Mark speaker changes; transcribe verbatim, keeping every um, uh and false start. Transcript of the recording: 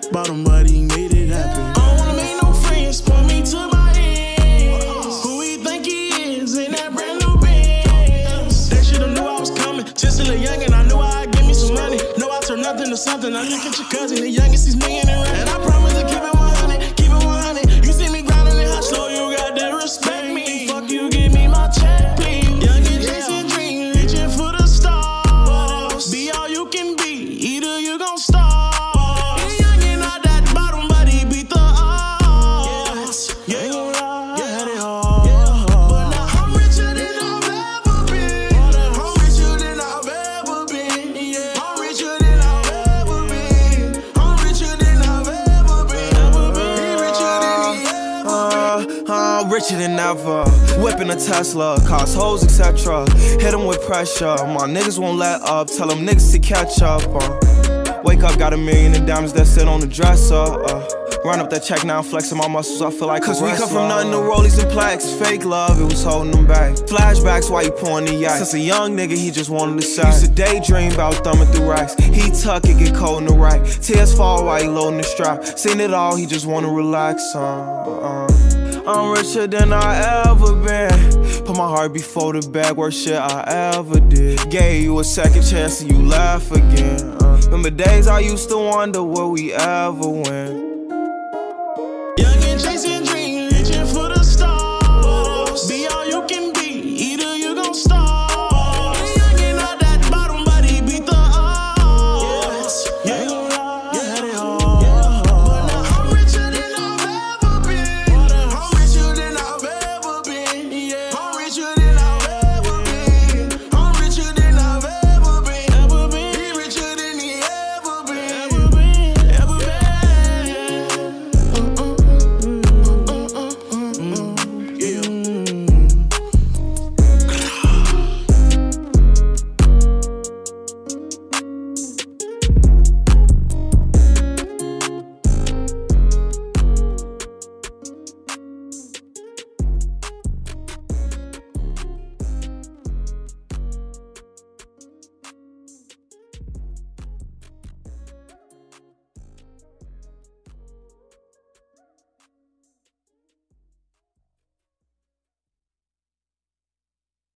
Speaker 1: bottom, but he made it happen. I don't wanna make no friends, point me to my ends. Who he think he is in that brand new Benz? They should've knew I was coming. Just a little youngin', I knew I'd give me some money. Know I turn nothing to something. I look at your cousin, the youngest, he's millionaire. And I promise to keep it one hundred, keep it one hundred. You see me grinding it hot slow, you got to respect me. Fuck you, give me my check, please. Youngin' chasing dreams, reaching for the stars. Be all you can be, either you gon' starve.
Speaker 2: Richer than ever, whipping a Tesla, cost hoes, et cetera. Hit them with pressure, my niggas won't let up. Tell them niggas to catch up. Uh. Wake up, got a million in diamonds that sit on the dresser. Uh. Run up that check now, flexing my muscles, I feel like Cause we come from nothing to rollies and plaques. Fake love, it was holding them back. Flashbacks while you pouring the yak. Since a young nigga, he just wanted to shine. Used to daydream about thumbing through racks. He tuck it, get cold in the rack. Tears fall while he loading the strap. Seen it all, he just wanna relax. Uh, uh. I'm richer than I ever been. Put my heart before the bag, worst shit I ever did. Gave you a second chance and you laugh again. Uh, remember days I used to wonder will we ever win.